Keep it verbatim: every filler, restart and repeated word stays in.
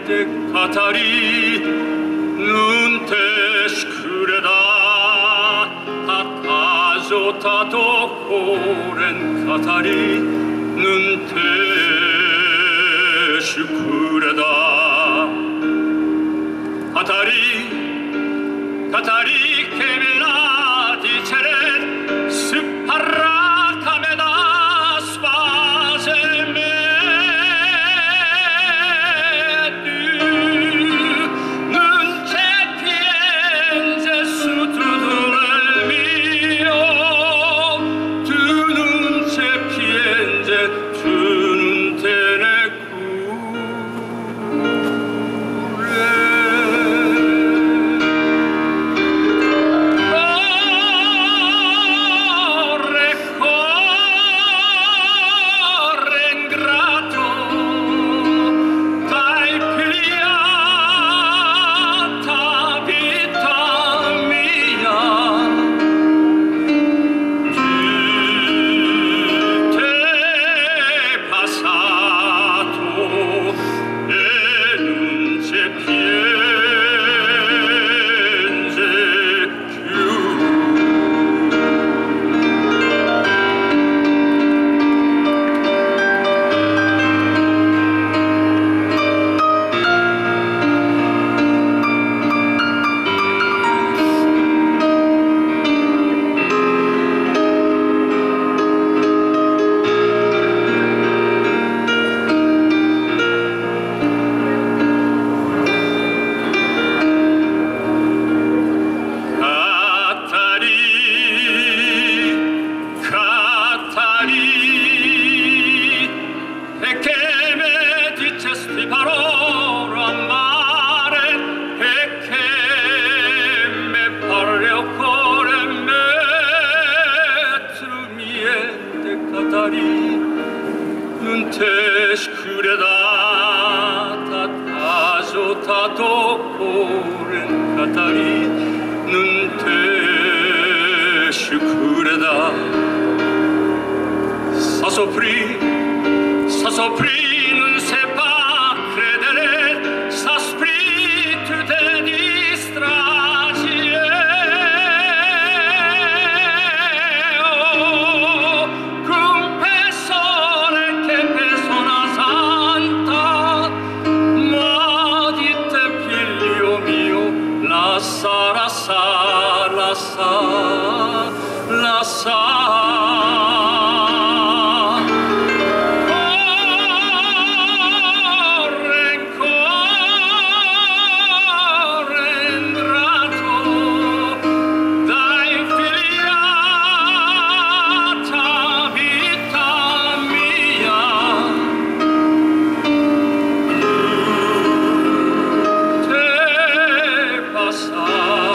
te Katari, nun te skureda, hatazotato koren Katari, nun te skureda. Katari, Katari che me la dicere, si parrà come da spase me. Non te skureda, hatazotato koren Katari, non te skureda. Ça soffrit, ça soffrit, non sait pas credere, ça sprit tu te distragie. Oh, cum persone che persona santa, ma dite figlio mio, lascia, lascia, lascia, lascia. Ah